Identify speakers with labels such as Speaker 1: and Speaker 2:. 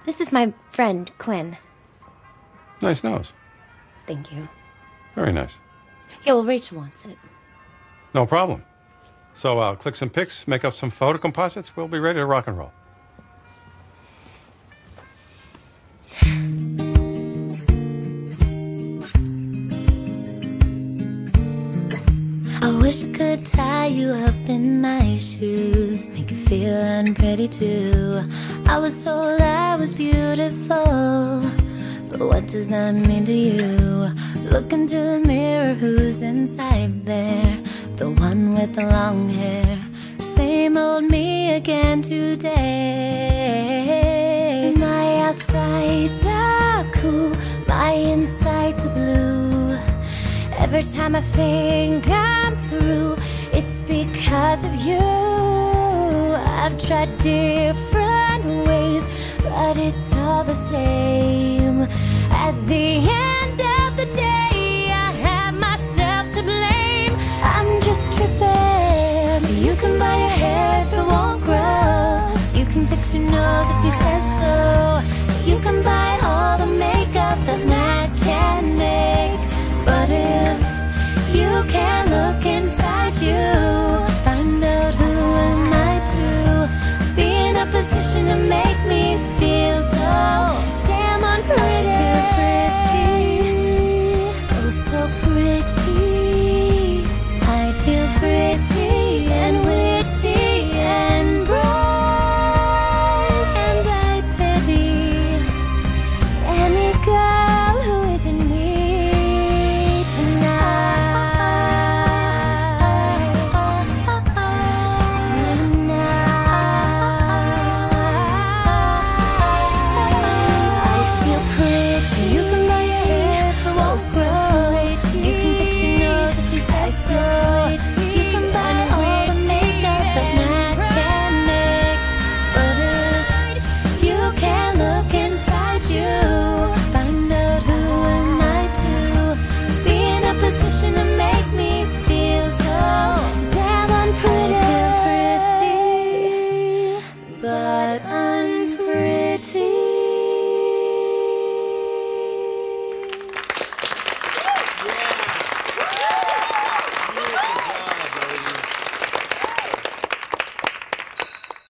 Speaker 1: This is my friend, Quinn.
Speaker 2: Nice nose.
Speaker 1: Thank you.
Speaker 2: Very nice.
Speaker 1: Yeah, well, Rachel wants it.
Speaker 2: No problem. So I'll click some pics, make up some photo composites. We'll be ready to rock and roll.
Speaker 3: I wish I could tie you up in my shoes, make you feel unpretty too. I was told I was beautiful, but what does that mean to you? Look into the mirror, who's inside there? The one with the long hair. Same old me again today. My outsides are cool, my insides are blue. Every time I think I'm through, it's because of you. I've tried different ways, but it's all the same. At the end of the day,